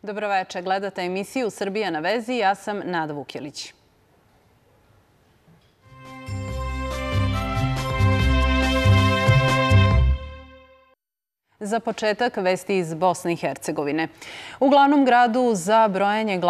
Dobroveče, gledate emisiju Srbija na vezi, ja sam Nada Vukjelić. Za početak vesti iz Bosne i Hercegovine. U glavnom centru za brojanje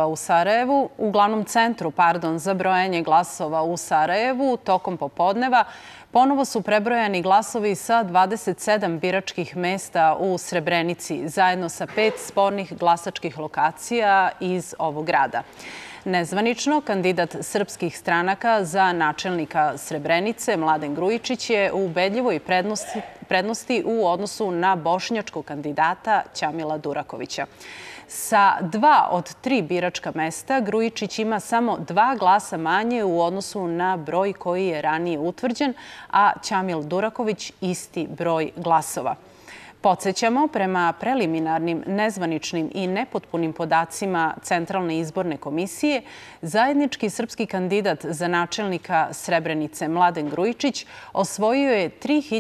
glasova u Sarajevu tokom popodneva ponovo su prebrojani glasovi sa 27 biračkih mesta u Srebrenici, zajedno sa 5 spornih glasačkih lokacija iz ovog grada. Nezvanično, kandidat srpskih stranaka za načelnika Srebrenice, Mladen Grujičić, je u ubedljivoj prednosti u odnosu na bošnjačkog kandidata Ćamila Durakovića. Sa 2 od 3 biračka mesta Grujičić ima samo 2 glasa manje u odnosu na broj koji je ranije utvrđen, a Ćamil Duraković isti broj glasova. Podsećamo, prema preliminarnim, nezvaničnim i nepotpunim podacima Centralne izborne komisije, zajednički srpski kandidat za načelnika Srebrenice Mladen Grujičić osvojio je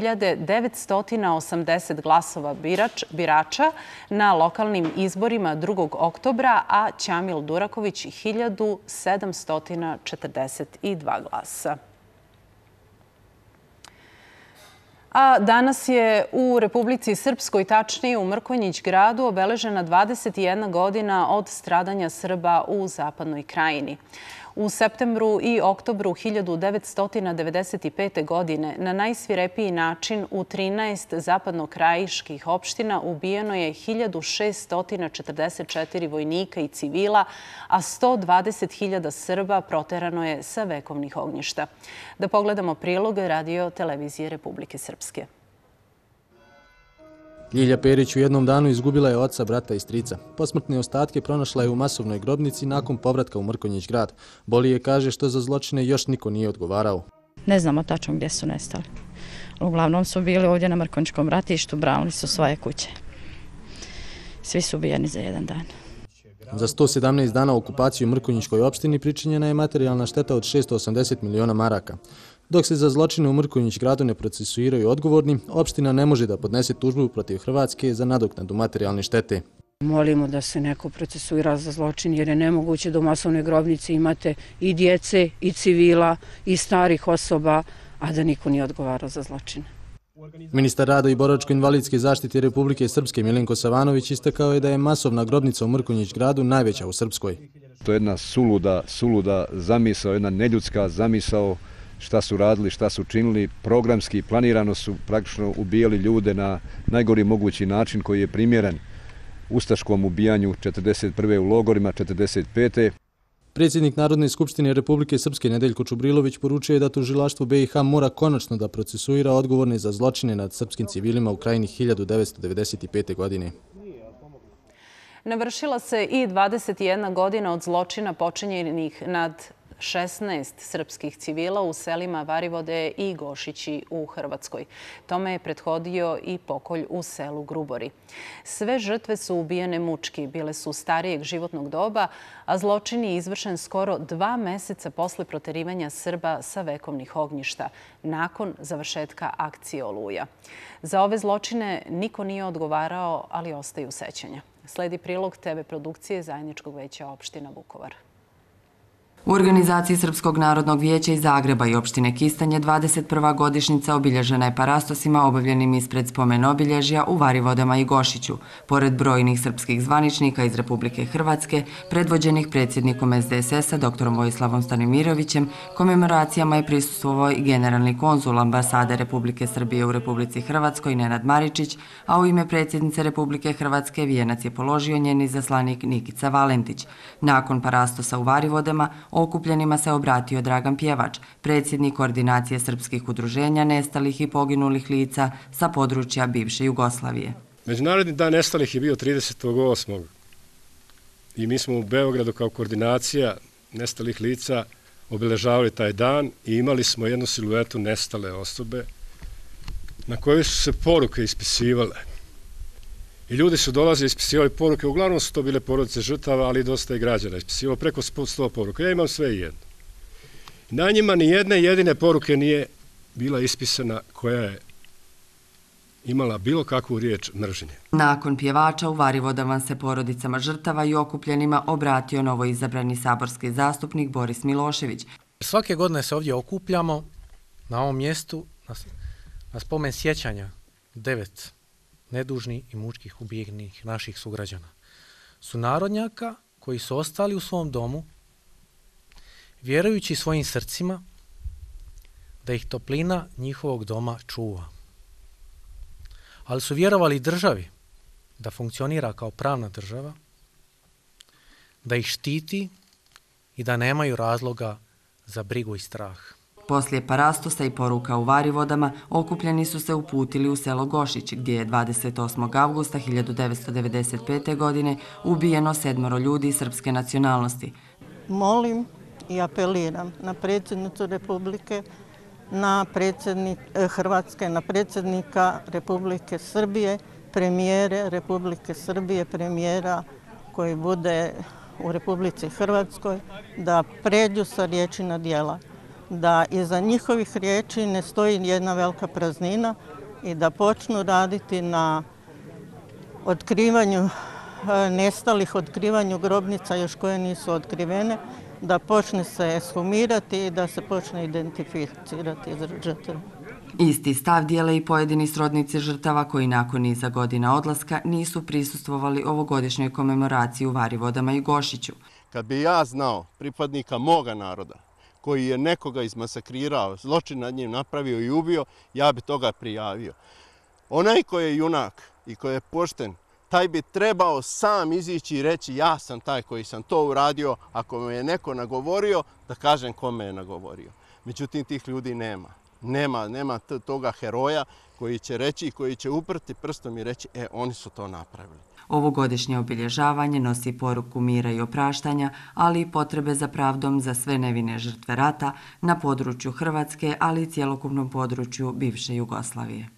3980 glasova birača na lokalnim izborima 2. oktobra, a Ćamil Duraković 1742 glasa. A danas je u Republici Srpskoj, tačnije u Mrkonjić gradu, obeležena 21 godina od stradanja Srba u Zapadnoj Krajini. U septembru i oktobru 1995. godine na najsvirepiji način u 13 zapadnokrajiških opština ubijeno je 1644 vojnika i civila, a 120.000 Srba proterano je sa vekovnih ognjišta. Da pogledamo prilog Radio televizije Republike Srpske. Ljilja Perić u jednom danu izgubila je oca, brata i strica. Posmrtne ostatke pronašla je u masovnoj grobnici nakon povratka u Mrkonjić grad. Boli je, kaže, što za zločine još niko nije odgovarao. Ne znamo tačno gdje su nestali. Uglavnom su bili ovdje na Mrkonjičkom ratištu, branili su svoje kuće. Svi su ubijeni za jedan dan. Za 117 dana okupacije u Mrkonjičkoj opštini pričinjena je materijalna šteta od 680 miliona maraka. Dok se za zločine u Mrkonjić gradu ne procesuiraju odgovorni, opština ne može da podnese tužbu protiv Hrvatske za nadoknadu materijalne štete. Molimo da se neko procesuira za zločin, jer je nemoguće da u masovnoj grobnici imate i djece, i civila, i starih osoba, a da niko nije odgovarao za zločine. Ministar rada i boračko-invalidske zaštite Republike Srpske Milenko Savanović istakao je da je masovna grobnica u Mrkonjić gradu najveća u Srpskoj. To je jedna suluda zamisao, jedna neljudska zamisao. Šta su radili, šta su činili, programski, planirano su praktično ubijali ljude na najgori mogući način koji je primjeren ustaškom ubijanju 1941. u logorima, 1945. Predsjednik Narodne skupštine Republike Srpske Nedeljko Čubrilović poručio je da tužilaštvo BiH mora konačno da procesuira odgovorne za zločine nad srpskim civilima u Krajini 1995. godine. Navršila se i 21 godina od zločina počinjenih nad 16 srpskih civila u selima Varivode i Gošići u Hrvatskoj. Tome je prethodio i pokolj u selu Grubori. Sve žrtve su ubijene mučki, bile su starijeg životnog doba, a zločin je izvršen skoro 2 meseca posle proterivanja Srba sa vekovnih ognjišta, nakon završetka akcije Oluja. Za ove zločine niko nije odgovarao, ali ostaju sećanja. Sledi prilog TV produkcije Zajedničkog veća opština Vukovar. U organizaciji Srpskog narodnog vijeća iz Zagreba i opštine Kistanje 21. godišnjica obilježena je parastosima obavljenim ispred spomen obilježja u Varivodama i Gošiću. Pored brojnih srpskih zvaničnika iz Republike Hrvatske, predvođenih predsjednikom SDSS-a dr. Vojislavom Stanimirovićem, komemoracijama je prisustvovao i generalni konzul ambasade Republike Srbije u Republici Hrvatskoj Nenad Maričić, a u ime predsjednice Republike Hrvatske vijenac je položio njen izaslanik Nikica Valentić. Nakon parastosa u Varivodama, okupljenima se obratio Dragan Pjevač, predsjednik koordinacije srpskih udruženja nestalih i poginulih lica sa područja bivše Jugoslavije. Međunarodni dan nestalih je bio 30.8. I mi smo u Beogradu kao koordinacija nestalih lica obeležavali taj dan i imali smo jednu siluetu nestale osobe na kojoj su se poruke ispisivale. I ljudi su dolazili i ispisivali poruke, uglavnom su to bile porodice žrtava, ali i dosta i građana ispisivalo, preko 100 poruka. Ja imam sve i jedno. Na njima ni jedne jedine poruke nije bila ispisana koja je imala bilo kakvu riječ mržnje. Nakon pjevača u Varivodama se porodicama žrtava i okupljenima obratio novoizabrani saborski zastupnik Boris Milošević. Svake godine se ovdje okupljamo na ovom mjestu na spomen sjećanja 9 nedužnih i mučkih ubijenih naših sugrađana. Sunarodnjaka koji su ostali u svom domu, vjerujući svojim srcima da ih toplina njihovog doma čuva. Ali su vjerovali državi da funkcionira kao pravna država, da ih štiti i da nemaju razloga za brigu i strah. Poslije parastosa i poruka u Varivodama, okupljeni su se uputili u selo Gošić, gdje je 28. avgusta 1995. godine ubijeno 7 ljudi srpske nacionalnosti. Molim i apeliram na predsjednicu Republike, na Hrvatske, na predsjednika Republike Srbije, premijere Republike Srbije, premijera koji bude u Republici Hrvatskoj, da pređu sa riječi na djela, da iza njihovih riječi ne stoji jedna velika praznina i da počnu raditi na otkrivanju nestalih, otkrivanju grobnica još koje nisu otkrivene, da počne se ekshumirati i da se počne identificirati žrtve. Isti stav dijele i pojedini srodnici žrtava koji nakon niza godina odlaska nisu prisustvovali ovogodišnjoj komemoraciji u Varivodama i Gošiću. Kad bi ja znao pripadnika moga naroda koji je nekoga izmasakrirao, zločin nad njim napravio i ubio, ja bi toga prijavio. Onaj koji je junak i koji je pošten, taj bi trebao sam izići i reći ja sam taj koji sam to uradio, ako me je neko nagovorio, da kažem kome je nagovorio. Međutim, tih ljudi nema. Nema toga heroja koji će reći i koji će uprti prstom i reći oni su to napravili. Ovogodišnje obilježavanje nosi poruku mira i opraštanja, ali i potrebe za pravdom za sve nevine žrtve rata na području Hrvatske, ali i cjelokupnom području bivše Jugoslavije.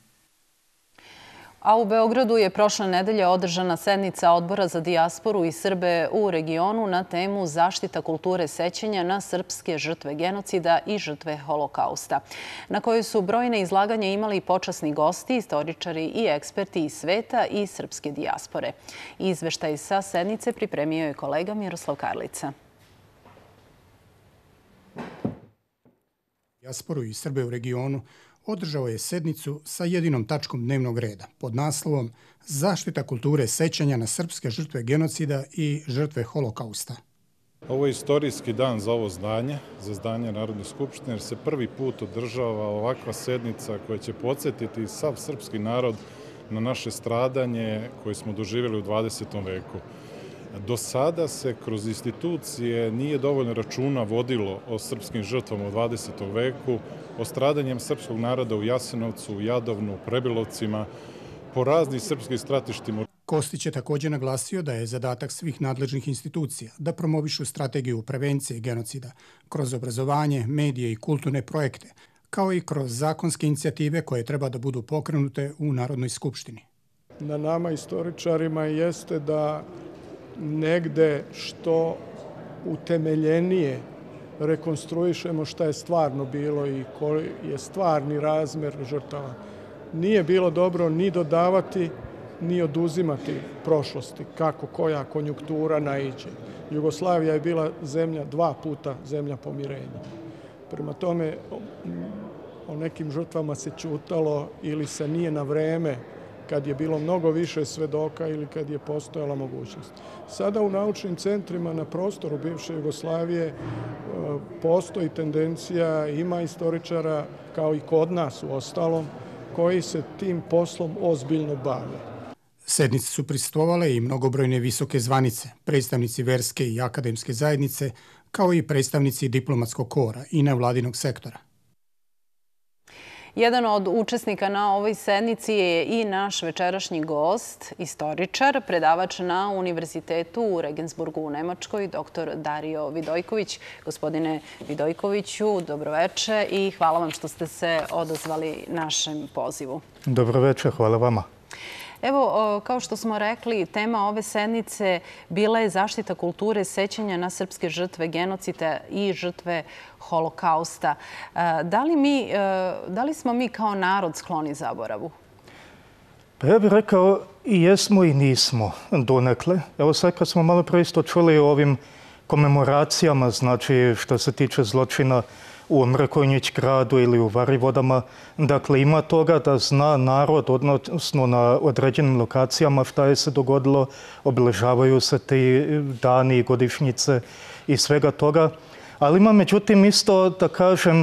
A u Beogradu je prošle nedelje održana sednica Odbora za dijasporu i Srbe u regionu na temu zaštita kulture sećanja na srpske žrtve genocida i žrtve holokausta, na kojoj su brojne izlaganja imali počasni gosti, istoričari i eksperti iz sveta i srpske dijaspore. Izveštaj sa sednice pripremio je kolega Miroslav Karlica. Dijasporu i Srbe u regionu održao je sednicu sa jedinom tačkom dnevnog reda pod naslovom Zaštita kulture sećanja na srpske žrtve genocida i žrtve holokausta. Ovo je istorijski dan za ovo zdanje, za zdanje Narodne skupštine, jer se prvi put održava ovakva sednica koja će podsjetiti sav srpski narod na naše stradanje koje smo doživjeli u 20. veku. Do sada se kroz institucije nije dovoljno računa vodilo o srpskim žrtvama u 20. veku, o stradanjem srpskog naroda u Jasenovcu, u Jadovnu, u Prebilovcima, po raznim srpskim stratištima. Kostić je također naglasio da je zadatak svih nadležnih institucija da promovišu strategiju prevencije genocida kroz obrazovanje, medije i kulturne projekte, kao i kroz zakonske inicijative koje treba da budu pokrenute u Narodnoj skupštini. Na nama istoričarima jeste da negde što utemeljenije rekonstruišemo šta je stvarno bilo i koji je stvarni razmer žrtava. Nije bilo dobro ni dodavati, ni oduzimati prošlosti, kako koja konjunktura naiđe. Jugoslavija je bila zemlja 2 puta zemlja pomirenja. Prema tome, o nekim žrtvama se ćutalo ili se nije na vreme, kad je bilo mnogo više svedoka ili kad je postojala mogućnost. Sada u naučnim centrima na prostoru bivše Jugoslavije postoji tendencija, ima istoričara, kao i kod nas u ostalom, koji se tim poslom ozbiljno bave. Sednice su prisustvovale i mnogobrojne visoke zvanice, predstavnici verske i akademske zajednice, kao i predstavnici diplomatskog kora i nevladinog sektora. Jedan od učesnika na ovoj sednici je i naš večerašnji gost, istoričar, predavač na Univerzitetu u Regensburgu u Nemačkoj, dr. Dario Vidojković. Gospodine Vidojkoviću, dobroveče i hvala vam što ste se odazvali našem pozivu. Dobroveče, hvala vama. Evo, kao što smo rekli, tema ove sednice bila je zaštita kulture sećanja na srpske žrtve genocida i žrtve holokausta. Da li smo mi kao narod skloni zaboravu? Pa ja bih rekao i jesmo i nismo donekle. Evo sad kad smo malo prije isto čuli o ovim komemoracijama, znači što se tiče zločina u Mrkonjić gradu ili u Varivodama, dakle ima toga da zna narod, odnosno na određenim lokacijama šta je se dogodilo, obilježavaju se ti dani i godišnjice i svega toga, ali ima međutim isto da kažem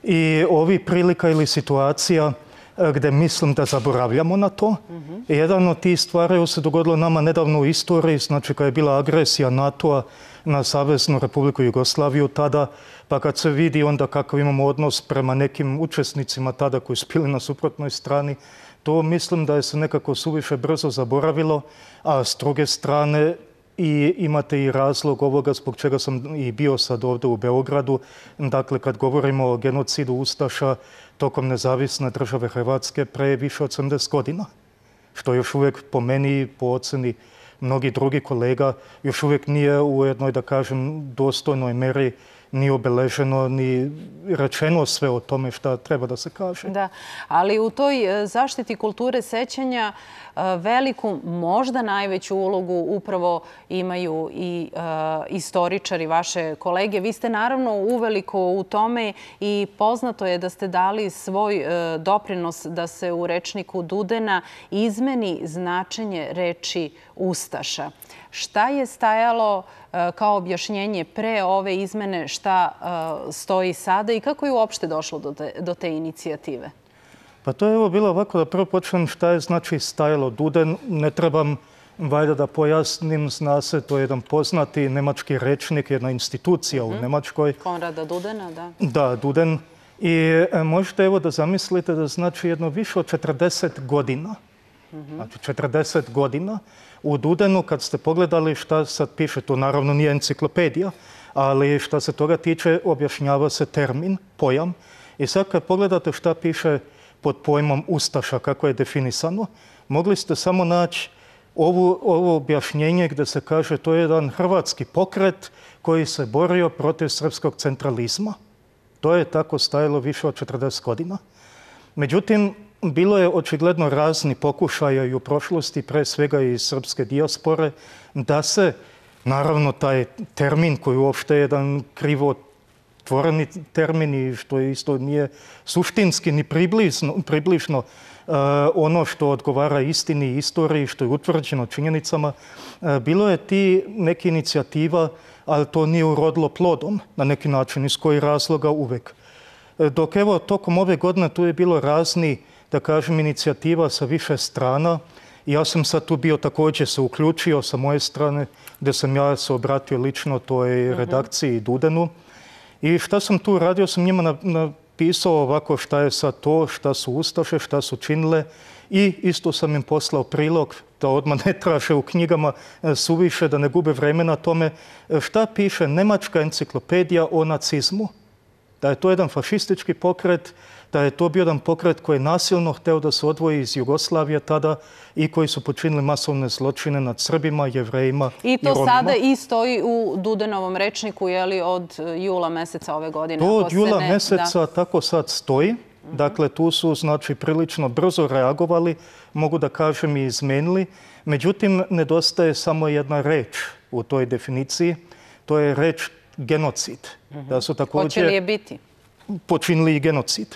i ovih prilika ili situacija gdje mislim da zaboravljamo na to. Jedan od tih stvari se dogodilo nama nedavno u istoriji, znači kad je bila agresija NATO-a na Saveznu Republiku Jugoslaviju tada, pa kad se vidi onda kakav imamo odnos prema nekim učesnicima tada koji su bili na suprotnoj strani, to mislim da je se nekako suviše brzo zaboravilo, a s druge strane i imate i razlog ovoga zbog čega sam i bio sad ovdje u Beogradu. Dakle, kad govorimo o genocidu Ustaša tokom nezavisne države Hrvatske pre više od 70 godina, što još uvijek po meni, po oceni mnogi drugi kolega, još uvijek nije u jednoj, da kažem, dostojnoj meri ni obeleženo, ni rečeno sve o tome šta treba da se kaže. Da, ali u toj zaštiti kulture sećanja veliku, možda najveću ulogu upravo imaju i istoričari, vaše kolege. Vi ste naravno uveliko u tome i poznato je da ste dali svoj doprinos da se u rečniku Dudena izmeni značenje reči Ustaša. Šta je stajalo kao objašnjenje pre ove izmene, šta stoji sada i kako je uopšte došlo do te inicijative? Pa to je evo bilo ovako da prvo počnem šta je znači stajalo Duden. Ne trebam valjda da pojasnim, zna se, to je jedan poznati nemački rečnik, jedna institucija u Nemačkoj. Konrada Dudena, da. Da, Duden. I možete evo da zamislite da znači jedno više od 40 godina, znači 40 godina, u Dudenu, kad ste pogledali šta sad piše, to naravno nije enciklopedija, ali šta se toga tiče, objašnjava se termin, pojam. I sad kad pogledate šta piše pod pojmom Ustaša, kako je definisano, mogli ste samo naći ovo objašnjenje gdje se kaže to je jedan hrvatski pokret koji se borio protiv srpskog centralizma. To je tako stajalo više od 40 godina. Međutim, bilo je očigledno razni pokušaja i u prošlosti, pre svega i srpske dijaspore, da se, naravno, taj termin koji uopšte je jedan krivotvoreni termin i što isto nije suštinski ni približno ono što odgovara istini i istoriji, što je utvrđeno činjenicama, bilo je ti neki inicijativa, ali to nije urodilo plodom na neki način, iz kojih razloga uvek. Dok evo, tokom ove godine tu je bilo razni, da kažem, inicijativa sa više strana. Ja sam sad tu bio također se uključio sa moje strane, gdje sam ja se obratio lično toj redakciji Dudenu. I šta sam tu radio, sam njima napisao ovako šta je sad to, šta su Ustaše, šta su činile i isto sam im poslao prilog da odmah ne traže u knjigama suviše, da ne gube vremena tome, šta piše Nemačka enciklopedija o nacizmu. Da je to jedan fašistički pokret, da je to bio jedan pokret koji je nasilno hteo da se odvoji iz Jugoslavije tada i koji su počinili masovne zločine nad Srbima, Jevrejima i Romima. I to sada i stoji u Dudenovom rečniku, je li od jula meseca ove godine? To od jula meseca tako sad stoji. Dakle, tu su znači prilično brzo reagovali, mogu da kažem i izmenili. Međutim, nedostaje samo jedna reč u toj definiciji. To je reč genocid. Da su Hoće li je biti? Počinili i genocid.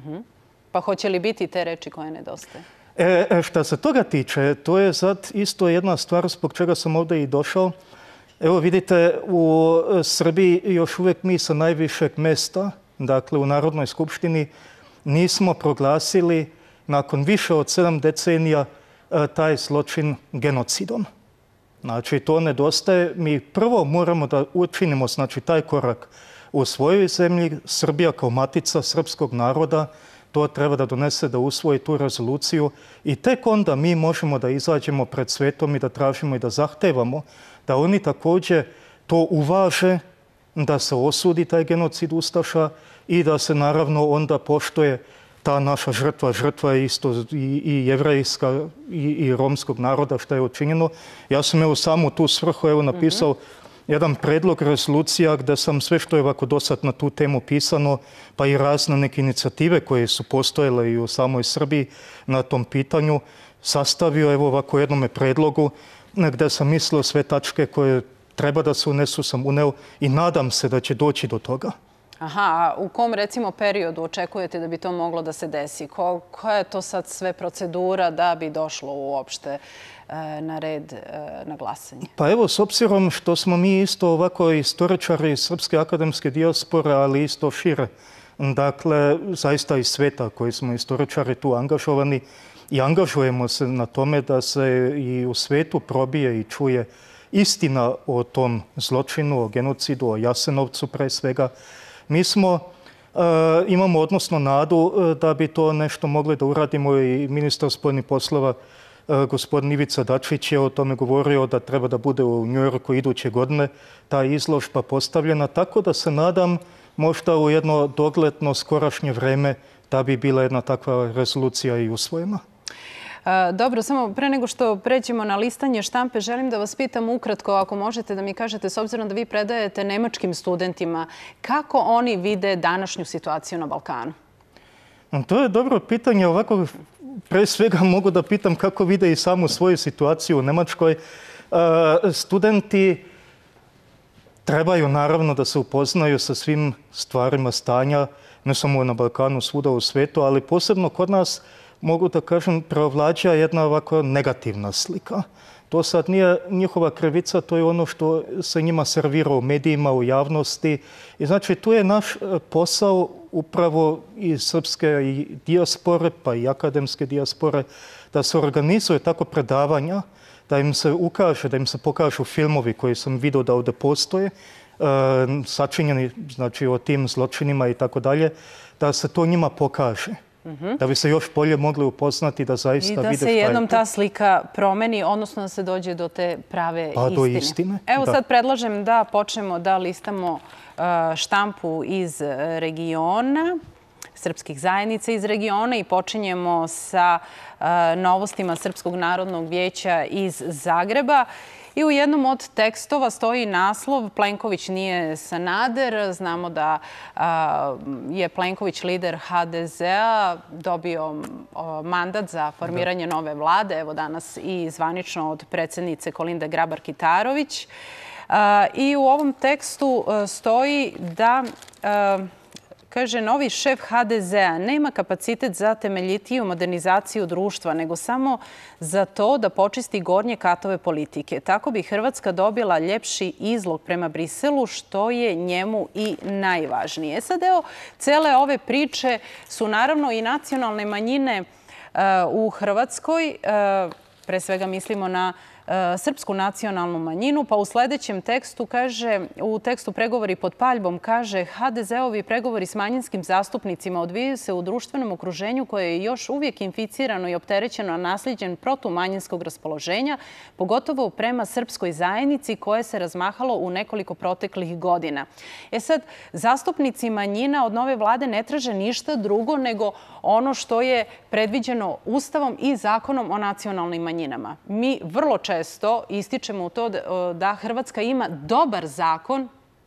Pa hoće li biti te reči koje nedostaje? Šta se toga tiče, to je sad isto jedna stvar zbog čega sam ovdje i došao. Evo vidite, u Srbiji još uvijek mi sa najvišeg mesta, dakle u Narodnoj skupštini, nismo proglasili nakon više od 7 decenija taj zločin genocidom. Znači, to nedostaje. Mi prvo moramo da učinimo znači, taj korak u svojoj zemlji. Srbija kao matica srpskog naroda to treba da donese, da usvoji tu rezoluciju i tek onda mi možemo da izađemo pred svetom i da tražimo i da zahtevamo da oni također to uvaže, da se osudi taj genocid Ustaša i da se naravno onda poštuje ta naša žrtva je isto i jevrejska i romskog naroda što je učinjeno. Ja sam evo samo tu svrhu evo napisao jedan predlog rezolucija gdje sam sve što je ovako dosad na tu temu pisano, pa i razne neke inicijative koje su postojele i u samoj Srbiji na tom pitanju, sastavio evo ovako jednome predlogu gde sam mislio sve tačke koje treba da se unesu sam uneo i nadam se da će doći do toga. Aha, a u kom recimo periodu očekujete da bi to moglo da se desi? Koja je to sad sve procedura da bi došlo uopšte na red na glasanje? Pa evo, s obzirom što smo mi isto ovako istoričari srpske akademske dijaspore, ali isto šire, dakle, zaista iz sveta koji smo istoričari tu angažovani i angažujemo se na tome da se i u svetu probije i čuje istina o tom zločinu, o genocidu, o Jasenovcu pre svega. Mi imamo odnosno nadu da bi to nešto mogli da uradimo i ministar spoljnih poslova gospodin Ivica Dačić je o tome govorio da treba da bude u Njujorku iduće godine ta izložba postavljena, tako da se nadam možda u jedno dogledno skorašnje vreme da bi bila jedna takva rezolucija i usvojena. Dobro, samo pre nego što pređemo na listanje štampe, želim da vas pitam ukratko, ako možete da mi kažete, s obzirom da vi predajete nemačkim studentima, kako oni vide današnju situaciju na Balkanu? To je dobro pitanje. Ovako, pre svega mogu da pitam kako vide i samu svoju situaciju u Nemačkoj. Studenti trebaju naravno da se upoznaju sa svim stvarima stanja, ne samo na Balkanu, svuda u svetu, ali posebno kod nas, mogu da kažem, preovlađa jedna ovako negativna slika. To sad nije njihova krivica, to je ono što se njima servira u medijima, u javnosti. I znači, tu je naš posao upravo i srpske i dijaspore, pa i akademske dijaspore, da se organizuje tako predavanja, da im se ukaže, da im se pokažu filmovi koji sam vidio da ovde postoje, sačinjeni, znači, o tim zločinima i tako dalje, da se to njima pokaže. Da bi se još bolje mogli upoznati, da zaista vide šta je to. I da se jednom ta slika promeni, odnosno da se dođe do te prave istine. Pa do istine. Evo sad predlažem da počnemo da listamo štampu iz regiona, srpskih zajednica iz regiona i počinjemo sa novostima Srpskog narodnog vijeća iz Zagreba. I u jednom od tekstova stoji naslov Plenković nije Sanader. Znamo da je Plenković lider HDZ-a, dobio mandat za formiranje nove vlade. Evo danas i zvanično od predsjednice Kolinde Grabar-Kitarović. I u ovom tekstu stoji da... Kaže, novi šef HDZ-a nema kapacitet za temeljitiju modernizaciju društva, nego samo za to da počisti gornje katove politike. Tako bi Hrvatska dobila ljepši izlog prema Briselu, što je njemu i najvažnije. Sad, evo, cele ove priče su naravno i nacionalne manjine u Hrvatskoj. Pre svega mislimo na srpsku nacionalnu manjinu, pa u sledećem tekstu kaže, u tekstu pregovori pod paljbom kaže HDZ-ovi pregovori s manjinskim zastupnicima odvijaju se u društvenom okruženju koje je još uvijek inficirano i opterećeno naslijeđen protumanjinskog raspoloženja, pogotovo prema srpskoj zajednici koje se razmahalo u nekoliko proteklih godina. Sad, zastupnici manjina od nove vlade ne traže ništa drugo nego ono što je predviđeno Ustavom i Zakonom o nacionalnim manjinama. Mi vrlo često ističemo u to da Hrvatska ima dobar zakon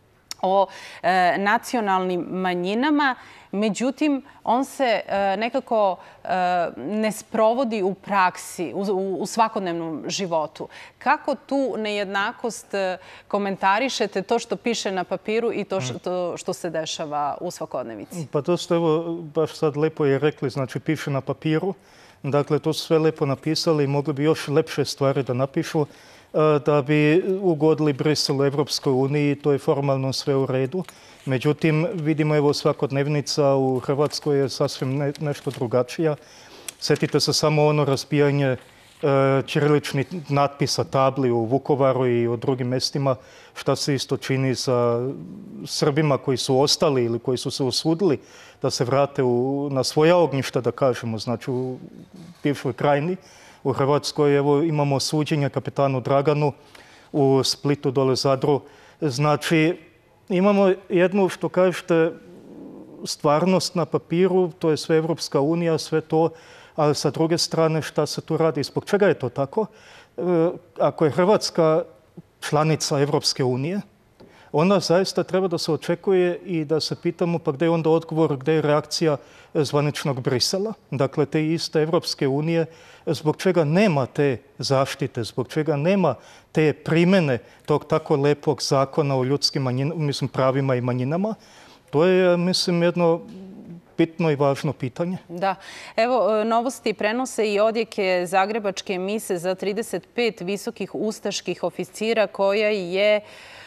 o nacionalnim manjinama, međutim, on se nekako ne sprovodi u praksi, u svakodnevnom životu. Kako tu nejednakost komentarišete, to što piše na papiru i to što se dešava u svakodnevici? Pa to ste evo baš sad lepo je rekli, znači piše na papiru. Dakle, to su sve lepo napisali i mogli bi još lepše stvari da napišu da bi ugodili Briselu, Evropskoj uniji, to je formalno sve u redu. Međutim, vidimo evo svakodnevnica u Hrvatskoj je sasvim nešto drugačija. Sjetite se samo ono razbijanje ćiriličnih natpisa, tabli u Vukovaru i u drugim mestima, šta se isto čini sa Srbima koji su ostali ili koji su se usudili da se vrate na svoja ognjišta, da kažemo, znači u bivšoj krajini. U Hrvatskoj evo imamo suđenje kapetanu Draganu, u Splitu, dole Zadru. Znači, imamo jednu, što kažete, stvarnost na papiru, to je sve Evropska unija, sve to, ali sa druge strane šta se tu radi? Zbog čega je to tako? Ako je Hrvatska članica Evropske unije, onda zaista treba da se očekuje i da se pitamo pa gdje je onda odgovor, gdje je reakcija zvaničnog Brisela, dakle te iste Evropske unije, zbog čega nema te zaštite, zbog čega nema te primjene tog tako lepog zakona o ljudskim pravima i manjinama. To je, mislim, jedno bitno i važno pitanje. Da. Evo, Novosti prenose i odjeke zagrebačke mise za 35 visokih ustaških oficira koja je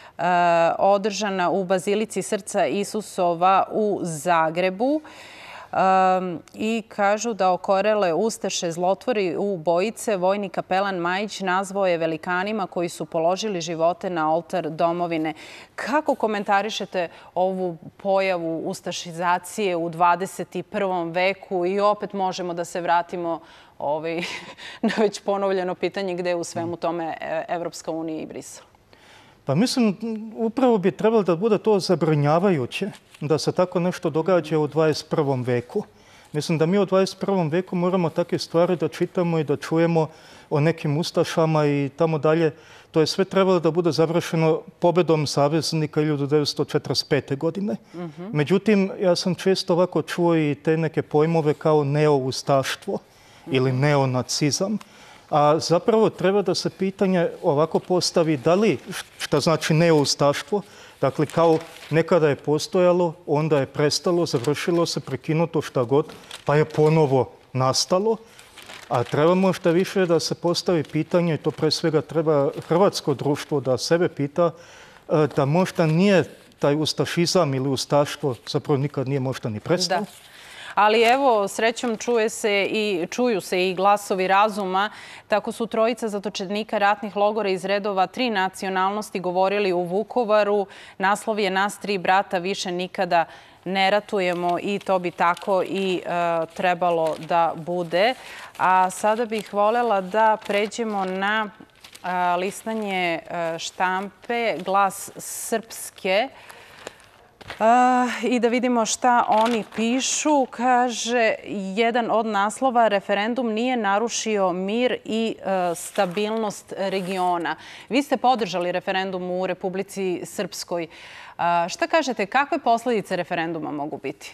održana u Bazilici Srca Isusova u Zagrebu. I kažu da okorele ustaše zlotvori u Bojice vojni kapelan Majić nazvao je velikanima koji su položili živote na oltar domovine. Kako komentarišete ovu pojavu ustašizacije u 21. veku i opet možemo da se vratimo na već ponovljeno pitanje gde je u svemu tome Evropska unija i Brisel? Pa mislim, upravo bi trebalo da bude to zabrinjavajuće da se tako nešto događa u 21. veku. Mislim da mi u 21. veku moramo takve stvari da čitamo i da čujemo o nekim ustašama i tamo dalje. To je sve trebalo da bude završeno pobedom saveznika 1945. godine. Međutim, ja sam često ovako čuo i te neke pojmove kao neoustaštvo ili neonacizam. A zapravo treba da se pitanje ovako postavi da li, šta znači neoustaštvo, dakle kao nekada je postojalo, onda je prestalo, završilo se, prekinuto šta god, pa je ponovo nastalo. A treba možda više da se postavi pitanje, i to pre svega treba hrvatsko društvo da sebe pita, da možda nije taj ustašizam ili ustaštvo, zapravo nikad nije možda ni prestao. Ali evo, srećom čuju se i glasovi razuma. Tako su trojica zatočenika ratnih logora iz redova 3 nacionalnosti govorili u Vukovaru. Naslov je Nas 3 brata više nikada ne ratujemo i to bi tako i trebalo da bude. A sada bih voljela da pređemo na listanje štampe Glas Srpske. I da vidimo šta oni pišu. Kaže, jedan od naslova, referendum nije narušio mir i stabilnost regiona. Vi ste podržali referendum u Republici Srpskoj. Šta kažete, kakve posljedice referenduma mogu biti?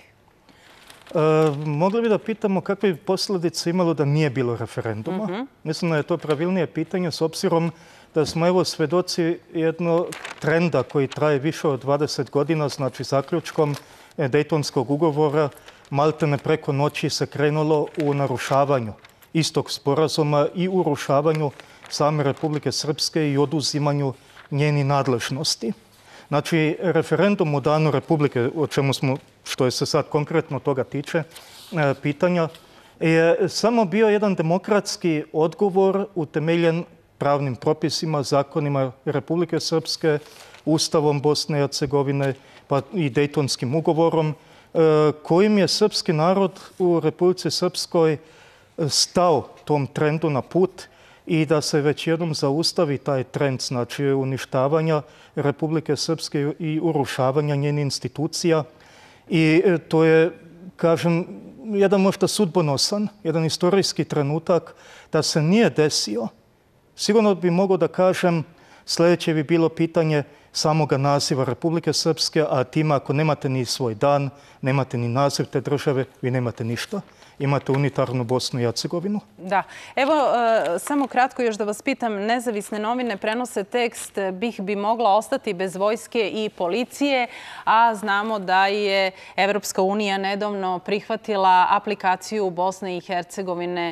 Mogli bi da pitamo kakve bi posljedice imalo da nije bilo referenduma. Mislim da je to pravilnije pitanje s obzirom da smo evo svedoci jednog trenda koji traje više od 20 godina, znači zaključkom Dejtonskog ugovora, maltene preko noći se krenulo u narušavanju istog sporazuma i urušavanju same Republike Srpske i oduzimanju njeni nadležnosti. Znači, referendum u danu Republike, o čemu smo, što je se sad konkretno toga tiče, pitanja, je samo bio jedan demokratski odgovor utemeljen pravnim propisima, zakonima Republike Srpske, Ustavom Bosne i Hercegovine pa i Dejtonskim ugovorom, kojim je srpski narod u Republici Srpskoj stao tom trendu na put i da se već jednom zaustavi taj trend, znači uništavanja Republike Srpske i urušavanja njenih institucija. I to je, kažem, jedan možda sudbonosan, jedan istorijski trenutak da se nije desio. Sigurno bi mogao da kažem, sljedeće bi bilo pitanje samoga naziva Republike Srpske, a time ako nemate ni svoj dan, nemate ni naziv te države, vi nemate ništa. Imate unitarnu Bosnu i Hercegovinu. Da. Evo, samo kratko još da vas pitam. Nezavisne novine prenose tekst BiH bi mogla ostati bez vojske i policije, a znamo da je Evropska unija nedavno prihvatila aplikaciju Bosne i Hercegovine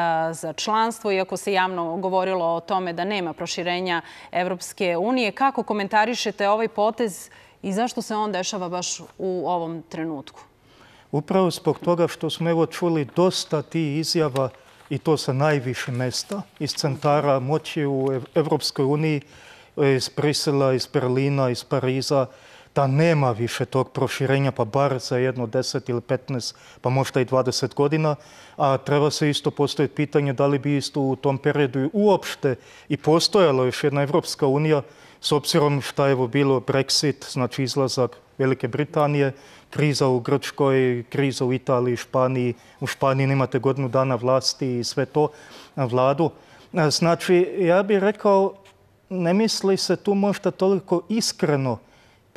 za članstvo, iako se javno govorilo o tome da nema proširenja Evropske unije. Kako komentarišete ovaj potez i zašto se on dešava baš u ovom trenutku? Upravo zbog toga što smo evo čuli dosta tih izjava i to sa najviše mesta iz centara moći u Evropskoj uniji, iz Brisela, iz Berlina, iz Pariza, da nema više tog proširenja, pa bar za jedno 10 ili 15, pa možda i 20 godina. A treba se isto postaviti pitanje da li bi isto u tom periodu uopšte i postojala još jedna Evropska unija, s obzirom šta je bilo Brexit, znači izlazak Velike Britanije, kriza u Grčkoj, kriza u Italiji, Španiji. U Španiji nemate godinu dana vlasti i sve to na vladu. Znači, ja bih rekao, ne misli se tu možda toliko iskreno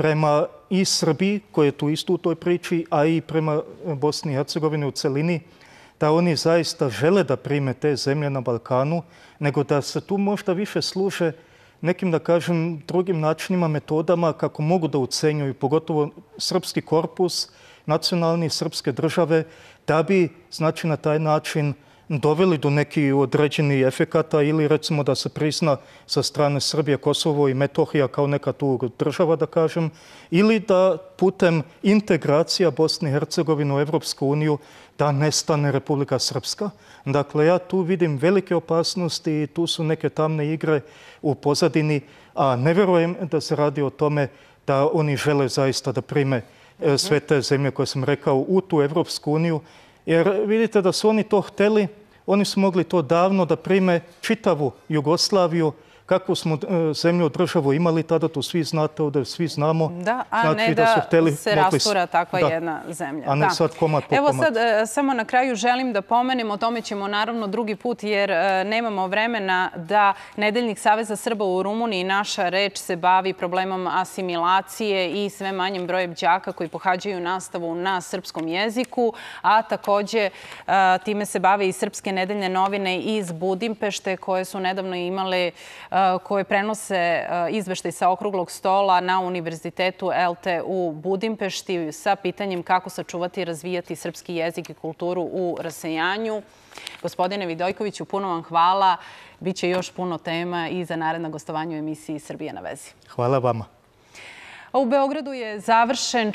prema i Srbiji, koja je tu isto u toj priči, a i prema Bosni i Hercegovini u celini, da oni zaista žele da prime te zemlje na Balkanu, nego da se tu možda više služe nekim, da kažem, drugim načinima, metodama kako mogu da ucenjuju, pogotovo srpski korpus, nacionalni srpske države, da bi, znači, na taj način doveli do nekih određenih efekata ili recimo da se prizna sa strane Srbije, Kosovo i Metohija kao neka tu država, da kažem, ili da putem integracija Bosne i Hercegovine u Evropsku uniju da nestane Republika Srpska. Dakle, ja tu vidim velike opasnosti i tu su neke tamne igre u pozadini, a ne verujem da se radi o tome da oni žele zaista da prime sve te zemlje koje sam rekao u tu Evropsku uniju, jer vidite da su oni to hteli, oni su mogli to davno da prime čitavu Jugoslaviju, kakvu smo zemlju državu imali tada, to svi znate, ovdje svi znamo. Da, a ne da se rastura takva jedna zemlja. A ne sad komad po komad. Evo sad, samo na kraju želim da pomenem, o tome ćemo naravno drugi put, jer nemamo vremena, da Nedeljnik Saveza Srba u Rumuniji, Naša reč, se bavi problemom asimilacije i sve manjim brojem đaka koji pohađaju nastavu na srpskom jeziku, a takođe time se bave i Srpske nedeljne novine iz Budimpešte, koje su nedavno imale, koje prenose izveštaj sa okruglog stola na Univerzitetu LT u Budimpešti sa pitanjem kako sačuvati i razvijati srpski jezik i kulturu u rasejanju. Gospodine Vidojkoviću, puno vam hvala. Biće još puno tema i za naredna gostovanja u emisiji Srbija na vezi. Hvala vama. U Beogradu je završen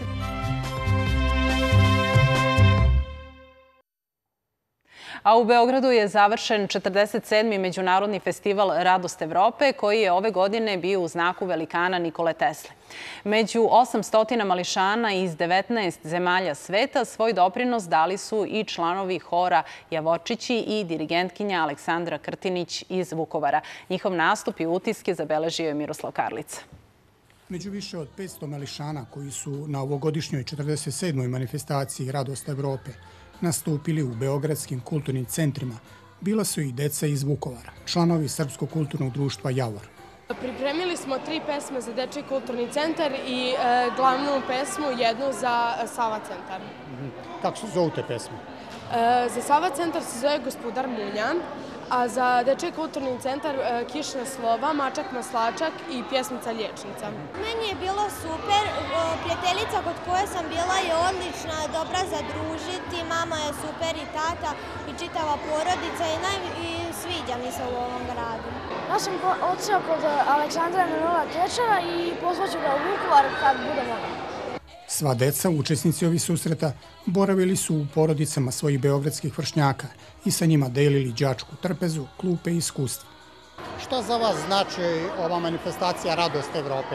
47. Međunarodni festival Radost Evrope, koji je ove godine bio u znaku velikana Nikole Tesle. Među 800 mališana iz 19 zemalja sveta svoj doprinos dali su i članovi hora Javorčići i dirigentkinja Aleksandra Krtinić iz Vukovara. Njihov nastup i utiske zabeležio je Miroslav Karlica. Među više od 500 mališana koji su na ovogodišnjoj 47. manifestaciji Radost Evrope nastupili u beogradskim kulturnim centrima, bila su i deca iz Vukovara, članovi Srpskog kulturnog društva Javor. Pripremili smo 3 pesme za Dečiji kulturni centar i glavnu pesmu jednu za Sava centar. Kako se zovu te pesme? Za Sava centar se zove Gospodar Muljan, a za Dečiji kulturni centar Kišna slova, Mačak maslačak i Pjesmica liječnica. Meni je bilo super, prijateljica kod koje sam bila je odlična, dobra za družiti, mama je super i tata i čitava porodica i sviđa mi se u ovom gradu. Ja sam otišao kod Aleksandra Emanuela Tečera i pozvaću ga u Vukovar kad bude mogao. Sva deca, učesnici ovih susreta, boravili su u porodicama svojih beogradskih vršnjaka i sa njima delili đačku trpezu, klupe i iskustva. Šta za vas znači ova manifestacija Radost Evrope?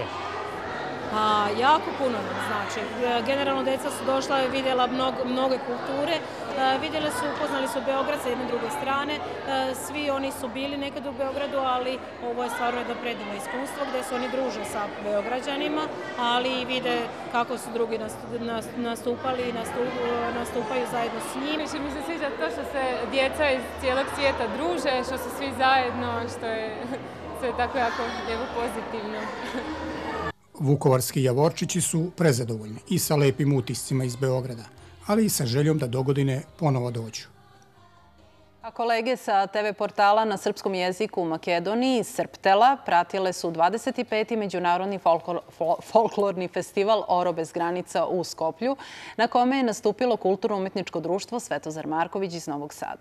Jako puno nam znači. Generalno deca su došla i vidjela mnoge kulture, vidjeli su, upoznali su Beograd sa jedne druge strane, svi oni su bili nekad u Beogradu, ali ovo je stvarno jedno predivno iskustvo gdje se oni druže sa Beograđanima, ali i vide kako su drugi nastupali i nastupaju zajedno s njim. Mi se sviđa to što se djeca iz cijelog svijeta druže, što su svi zajedno, što je sve tako jako lijepo pozitivno. Vukovarski Javorčići su prezadovoljni i sa lepim utiscima iz Beograda, ali i sa željom da dogodine ponovo dođu. A kolege sa TV portala na srpskom jeziku u Makedoniji, Srptela, pratile su 25. Međunarodni folklorni festival Oro bez granica u Skoplju, na kome je nastupilo kulturno-umetničko društvo Svetozar Marković iz Novog Sada.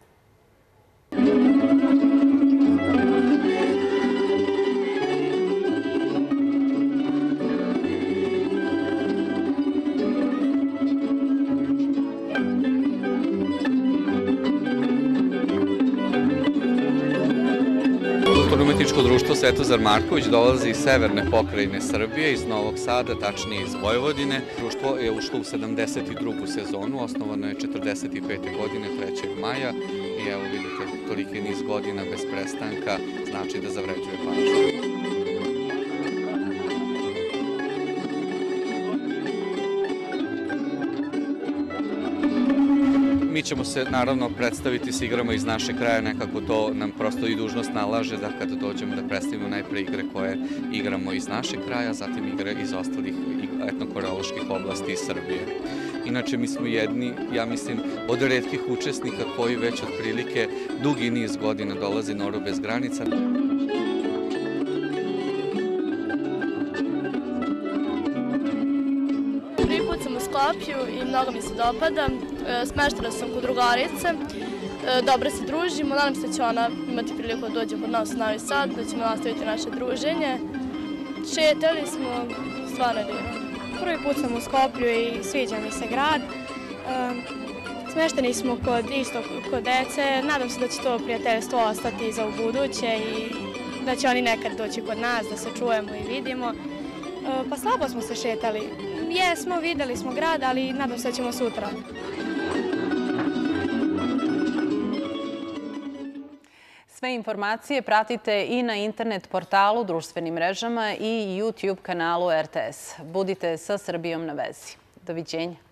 Kulturno-umetničko društvo Svetozar Marković dolazi iz severne pokrajine Srbije, iz Novog Sada, tačnije iz Vojvodine. Društvo je ušlo u 72. sezonu, osnovano je 45. godine, 3. maja. I evo vidite, toliki niz godina bez prestanka znači da zavređuje pažnju. Mi mi ćemo se naravno predstaviti s igrama iz našeg kraja, nekako to nam prosto i dužnost nalaže da kada dođemo da predstavimo najpre igre koje igramo iz našeg kraja, zatim igre iz ostalih etnokoreoloških oblasti iz Srbije. Inače, mi smo jedni, ja mislim, od retkih učesnika koji već otprilike dugi niz godina dolazi na Oru bez granica. Prvi put sam u Skoplju i mnogo mi se dopada. Smeštena sam kod drugarice, dobro se družimo, nadam se da će ona imati priliku da dođe kod nas u Novi Sad, da ćemo nastaviti naše druženje. Šetali smo, stvarno je divno. Prvi put sam u Skoplju i sviđa mi se grad. Smešteni smo kod dece, nadam se da će to prijateljstvo ostati za ubuduće i da će oni nekad doći kod nas, da se čujemo i vidimo. Pa slabo smo se šetali. Jesmo, videli smo grad, ali nadam se da ćemo sutra. Sve informacije pratite i na internet portalu, društvenim mrežama i YouTube kanalu RTS. Budite sa Srbijom na vezi. Doviđenja.